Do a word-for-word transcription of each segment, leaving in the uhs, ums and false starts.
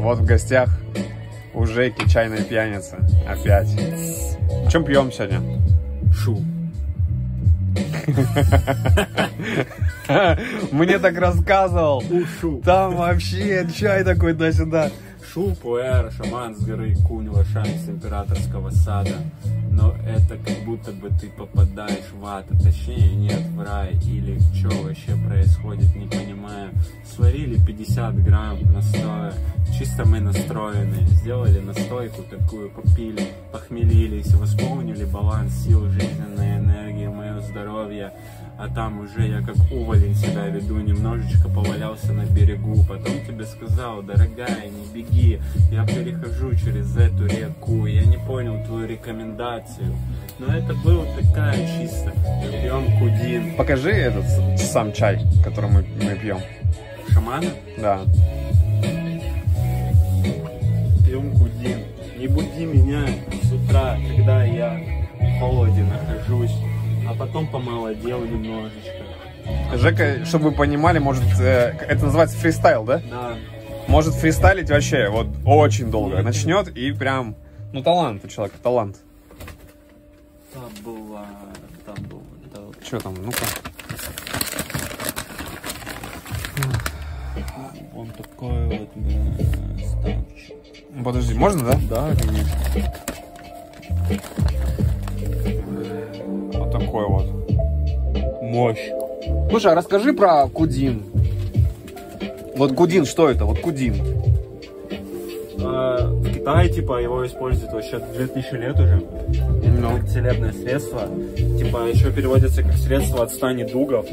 Вот в гостях у Жеки чайная пьяница. Опять. Чем пьем сегодня? Шу. Мне так рассказывал. Шу. Там вообще чай такой туда-сюда. Шу, пуэр, шаман с горы Кунь, лошадь с императорского сада. Но это как будто бы ты попадаешь в ад, а точнее нет, в рай. Или что вообще происходит, не понимаю. Сварили пятьдесят грамм настоя, чисто мы настроены. Сделали настойку такую, попили, похмелились, восполнили баланс сил, жизненной энергии, мое здоровье. А там уже я как уволень себя веду, немножечко повалялся на берегу. Потом тебе сказал, дорогая, не беги, я перехожу через эту реку. Я не понял твою рекомендацию, но это было такая чисто. Пьем кудин. Покажи этот сам чай, который мы, мы пьем. Шамана? Да. Пьем кудин. Не буди меня с утра, когда я в холоде нахожусь. А потом помолодел немножечко. Жека, чтобы вы понимали, может, э, это называется фристайл, да? Да. Может фристайлить вообще вот очень долго. Начнет и прям, ну талант у человека, талант. Там была, там было, да. Что там, ну-ка. Он такой вот, да, ставчик. Подожди, можно, да? Да, конечно. Вот такой вот. Мощь. Слушай, а расскажи про кудин. Вот кудин, что это? Вот кудин. А, в Китае, типа, его используют вообще две тысячи лет уже. Это Ну. как целебное средство. Типа, еще переводится как средство от ста недугов.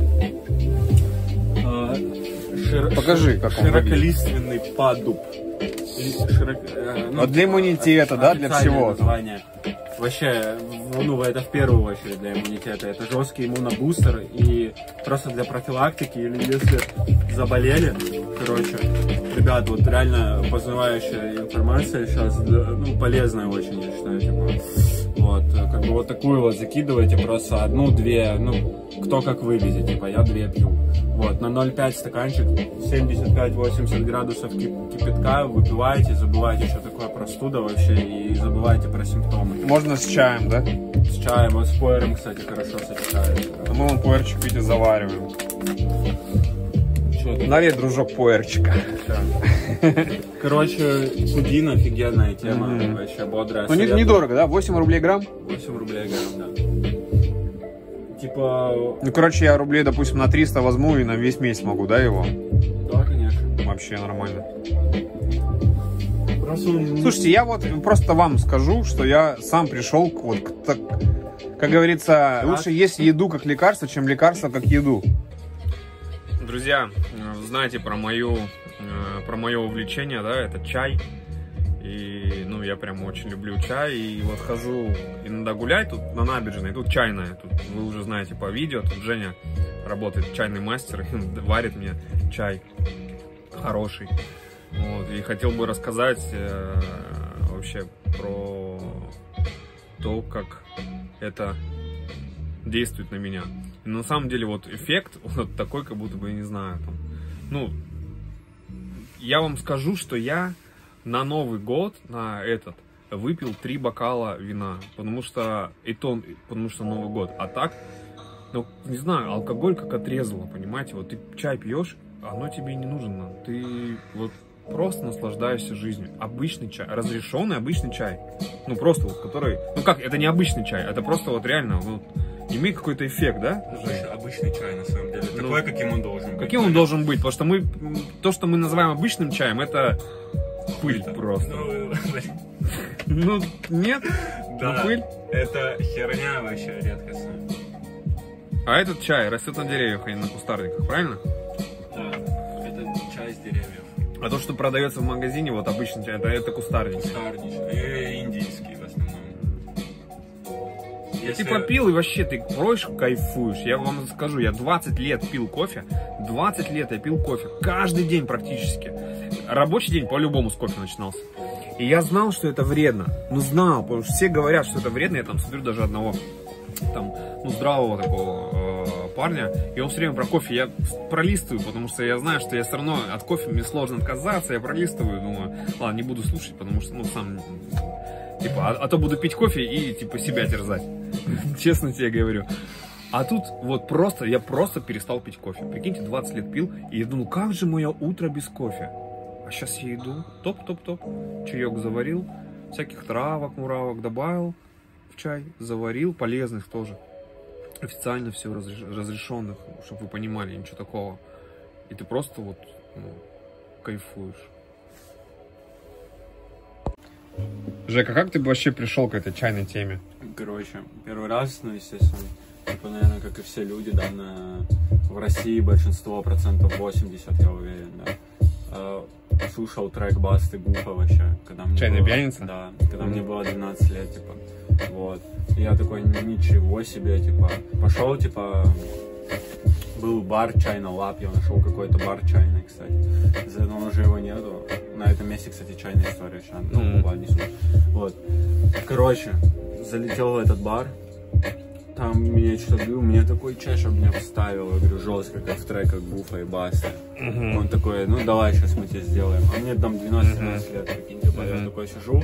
А, шир... Покажи, как он Широколиственный падуб. Ли- Широк... э, ну, Вот для иммунитета, да, для официальное всего. название. Вообще, ну, это в первую очередь для иммунитета. Это жесткий иммунобустер и просто для профилактики, или если заболели, короче, ребят, вот реально познавающая информация сейчас, ну, полезная очень, я считаю, типа, вот, как бы вот такую вот закидывайте, просто одну-две, ну, кто как вывезет, типа, я две пью. Вот, на ноль пять стаканчик, семьдесят пять — восемьдесят градусов кипятка, выпивайте, забывайте, что такое простуда вообще, и забывайте про симптомы. Можно с чаем, да? С чаем, вот с пуэром, кстати, хорошо сочетается. А мы вон пуэрчик, видите, завариваем. Налей, дружок, пуэрчика. Короче, кудин офигенная тема, Mm-hmm. вообще бодрая. Ну, не- недорого, да? восемь рублей грамм? восемь рублей грамм, да. Типа... Ну, короче, я рублей, допустим, на триста возьму и на весь месяц могу, да, его? Да, конечно. Вообще нормально. Просто... Слушайте, я вот просто вам скажу, что я сам пришел к вот к так, как говорится, лучше есть еду как лекарство, чем лекарство как еду. Друзья, знаете про мою, про мое увлечение, да, это чай. И, ну, я прям очень люблю чай. И вот хожу иногда гулять тут на набережной, тут чайная. Тут вы уже знаете по видео, тут Женя работает, чайный мастер, варит мне чай хороший. Вот, и хотел бы рассказать э, вообще про то, как это действует на меня. И на самом деле вот эффект вот такой, как будто бы, не знаю, там, ну, я вам скажу, что я на Новый год, на этот, выпил три бокала вина, потому что, и то, потому что Новый год, а так, ну, не знаю, алкоголь как отрезало, понимаете, вот ты чай пьешь, оно тебе не нужно, ты вот просто наслаждаешься жизнью. Обычный чай, разрешенный обычный чай. Ну, просто вот, который... Ну, как, это не обычный чай, это просто вот реально вот, имеет какой-то эффект, да? Слушай, обычный чай, на самом деле. Ну, такой, каким он должен быть. Каким он должен быть? Потому что мы... То, что мы называем обычным чаем, это пыль Это, просто. Ну, Ну, нет? да, Ну, пыль. это херня вообще редкостная. А этот чай растет на деревьях, а не на кустарниках, правильно? Да, это чай с деревьев. А то, что продается в магазине, вот обычный чай, это, это кустарники. Кустарничный. И индийский в основном. Если... Ты пропил и вообще ты пьешь, кайфуешь. Я вам скажу, я двадцать лет пил кофе. двадцать лет я пил кофе. Каждый день практически. Рабочий день по-любому с кофе начинался. И я знал, что это вредно. Ну, знал, потому что все говорят, что это вредно. Я там смотрю даже одного там, ну, здравого такого э, парня, и он все время про кофе. Я пролистываю, потому что я знаю, что я все равно от кофе мне сложно отказаться. Я пролистываю, думаю, ладно, не буду слушать, потому что, ну, сам, типа, а, а то буду пить кофе и, типа, себя терзать. Честно тебе говорю. А тут вот просто, я просто перестал пить кофе. Прикиньте, двадцать лет пил, и я думал, как же мое утро без кофе? А сейчас я иду, топ-топ-топ, чаек заварил, всяких травок, муравок добавил в чай, заварил, полезных тоже. Официально все разрешенных, чтобы вы понимали, ничего такого. И ты просто вот, ну, кайфуешь. Жека, как ты вообще пришел к этой чайной теме? Короче, первый раз, ну, естественно, типа, наверное, как и все люди, да, на... в России большинство, процентов восемьдесят, я уверен, да, слушал трек Басты Гуфа вообще, когда мне Чайная было, пьяница? Да, когда mm-hmm. мне было двенадцать лет, типа, вот. И я такой, ничего себе, типа, пошел, типа, был бар China Lab, я нашел какой-то бар чайный, кстати, но уже его нету. На этом месте, кстати, чайная история, сейчас, ну, mm-hmm. ладно, не суть. Вот, короче, залетел в этот бар, там меня что-то бил, мне такой чай, чтобы меня вставил, я говорю, жестко, как в треках Гуфа и Басты. Uh-huh. Он такой, ну давай, сейчас мы тебе сделаем. А мне там двенадцать-тринадцать uh-huh. лет, прикинь, типа, uh-huh. я такой сижу,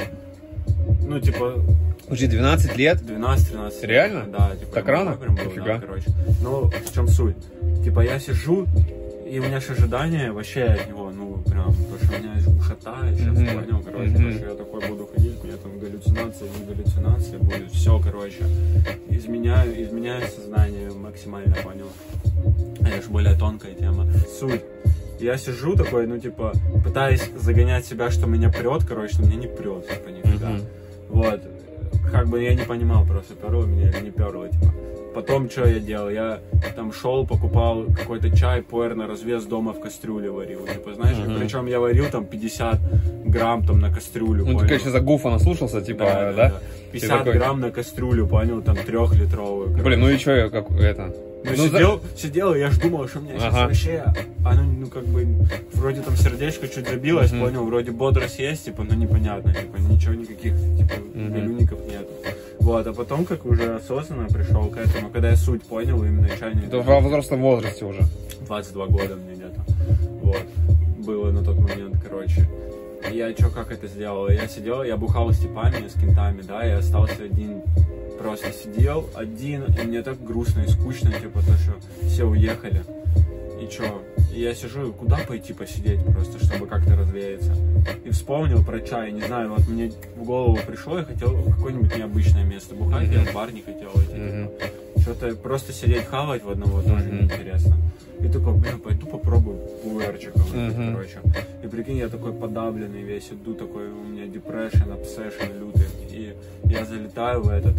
ну типа... Уже двенадцать лет? двенадцать-тринадцать лет. Реально? Да, типа... Так рано? Прям был, да, короче. Ну, в чем суть? Типа я сижу, и у меня же ожидания вообще от него, ну, прям, потому что меня ушатает, сейчас mm-hmm. понял, короче, mm-hmm. потому что я такой буду ходить, у меня там галлюцинации, не галлюцинации будет, все, короче, изменяю, изменяю сознание максимально, понял, это же более тонкая тема. Суть, я сижу такой, ну, типа, пытаюсь загонять себя, что меня прет, короче, но меня не прет, типа, никогда, mm-hmm. вот, как бы я не понимал просто, перло меня или не перло, типа. Потом, что я делал? Я там шел, покупал какой-то чай, пуэр на развес, дома в кастрюле варил. Типа, знаешь, uh-huh. причем я варил там пятьдесят грамм там на кастрюлю. Ну, ты, конечно, за Гуфа наслушался, типа, да? да, да? да. пятьдесят такой... грамм на кастрюлю, понял, там трехлитровую. Короче. Блин, ну и что, как это... Ну, ну сидел, за... сидел, и я ж думал, что у меня ага. сейчас вообще, оно, ну, как бы, вроде там сердечко чуть забилось, uh-huh. понял, вроде бодрость есть, типа, но непонятно, типа, ничего, никаких, типа, uh-huh. галюников нету. Вот, а потом, как уже осознанно пришел к этому, когда я суть понял, именно чайный... Это в взрослом возрасте уже. двадцать два года мне где-то, вот, было на тот момент, короче. Я что, как это сделал? Я сидел, я бухал с типами, с кентами, да, и остался один, просто сидел один, и мне так грустно и скучно, типа, то, что все уехали. И чё? И я сижу, куда пойти посидеть просто, чтобы как-то развеяться. И вспомнил про чай, не знаю, вот мне в голову пришло, я хотел в какое-нибудь необычное место бухать, mm-hmm. я в бар не хотел идти. Mm-hmm. Что-то просто сидеть хавать в одного mm-hmm. тоже неинтересно. И такой, блин, пойду попробую пуэрчиком, mm-hmm. короче. И прикинь, я такой подавленный весь, иду такой, у меня депрессион, обсессион лютый. И я залетаю в этот,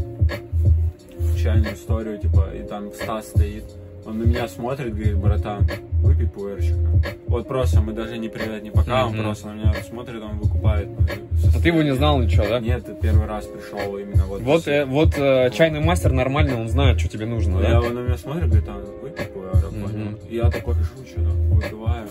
в чайную историю, типа, и там Стас стоит. Он на меня смотрит, говорит, братан, выпей пуэрчика. Вот просто, мы даже не привет, не пока, mm-hmm. он просто на меня смотрит, он выкупает. А ты его не знал ничего, да? Нет, первый раз пришел именно вот. Вот, э, вот э, чайный мастер нормальный, он знает, что тебе нужно, я, да? Он на меня смотрит, говорит, а, выпей пуэра, mm-hmm. понял. И я такой пишу, что-то, выпиваю.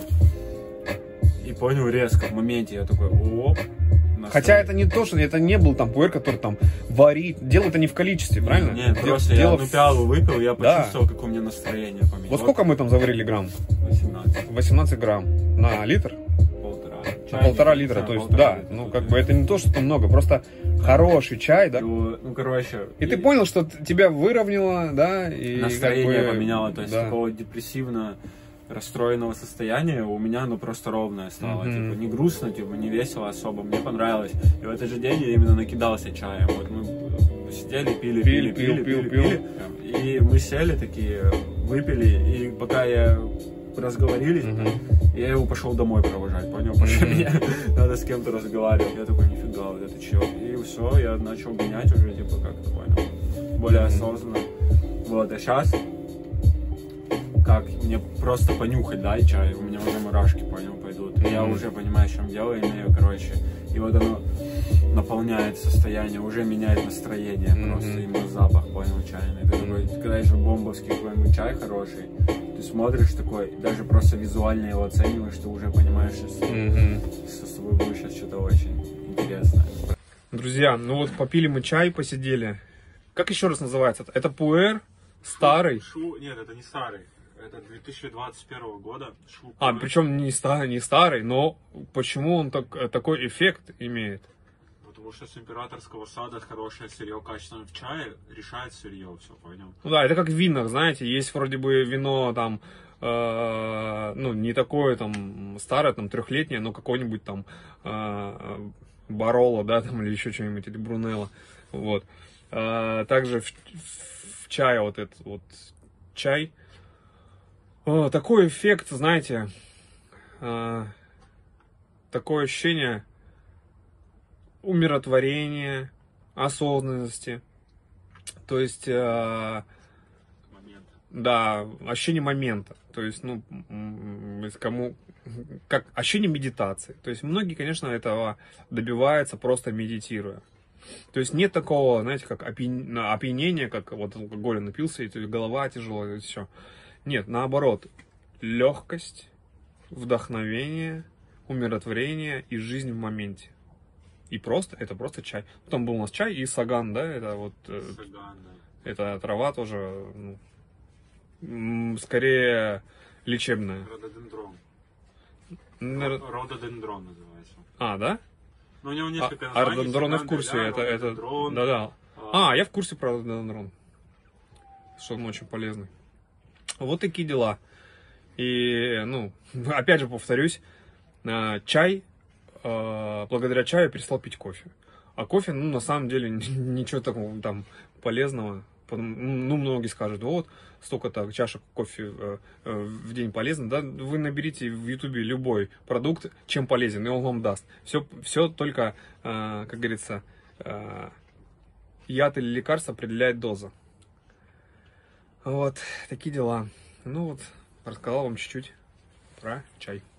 И понял резко, в моменте я такой, оп. Хотя это не то, что это не был там пуэр, который там варит. Дело это не в количестве, правильно? Нет, просто дело я одну пиалу выпил, я почувствовал, да. как у меня настроение поменялось. Вот сколько мы там заварили грамм? восемнадцать. восемнадцать грамм. На литр? Полтора. На полтора литра, да, то есть, да. Литра, ну, как бы это не то, что много, просто хороший чай, да? Ну, ну короче. И, и ты понял, что тебя выровняло, да? И настроение как бы, поменяло, то есть да. такого депрессивно расстроенного состояния у меня оно просто ровное стало, mm-hmm. типа не грустно, типа не весело особо, мне понравилось. И в этот же день я именно накидался чаем. Вот мы сидели, пили, пили, пили, пили, пили, пили, и мы сели такие, выпили, и пока я разговорились, mm-hmm. я его пошел домой провожать, понял? Потому что мне надо с кем-то разговаривать. Я такой, нифига, вот это чё? И все, я начал гонять уже, типа, как-то, понял? Более осознанно. Вот, а сейчас как мне просто понюхать, да, и чай, у меня уже мурашки, понял, пойдут. И я уже понимаю, в чем дело имею, короче. И вот оно наполняет состояние, уже меняет настроение, mm-hmm. просто именно запах, понял, чайный. Ты такой, когда еще бомбовский какой-нибудь чай хороший, ты смотришь такой, даже просто визуально его оцениваешь, ты уже понимаешь, что mm-hmm. с тобой будет сейчас что-то очень интересное. Друзья, ну вот попили мы чай, посидели. Как еще раз называется? Это пуэр Старый? Шу... Нет, это не старый. Это две тысячи двадцать первого года. Шу... А, причем не старый, не старый, но почему он так, такой эффект имеет? Потому что с императорского сада хорошее сырье, качественно в чае, решает сырье, все, пойдем. Ну да, это как в винах, знаете, есть вроде бы вино там, э, ну, не такое там старое, там, трехлетнее, но какое-нибудь там э, Бароло, да, там, или еще что-нибудь, или Брунелло, вот. Э, также в, в чае вот этот вот чай, э, такой эффект, знаете, э, такое ощущение умиротворения, осознанности, то есть, э, да, ощущение момента, то есть, ну, кому, как ощущение медитации, то есть, многие, конечно, этого добиваются просто медитируя, то есть, нет такого, знаете, как опьянения, как вот алкоголя напился, и голова тяжелая, и все, нет, наоборот, легкость, вдохновение, умиротворение и жизнь в моменте. И просто, это просто чай. Потом был у нас чай и саган, да, это вот, Саган, да. Это трава тоже, ну, скорее лечебная. Рододендрон. Нер... Рододендрон называется. А, да? Но у него несколько а, названий. А рододендрон я в курсе, да, это, это, да-да. А, а, я в курсе про рододендрон, что он очень полезный. Вот такие дела. И, ну, опять же повторюсь, чай, благодаря чаю я перестал пить кофе. А кофе, ну, на самом деле, ничего такого там полезного. Ну, многие скажут, вот, столько-то чашек кофе э, э, в день полезно. Да, вы наберите в ютубе любой продукт, чем полезен, и он вам даст. Все, все только, э, как говорится, э, яд или лекарство определяет доза. Вот, такие дела. Ну вот, рассказал вам чуть-чуть про чай.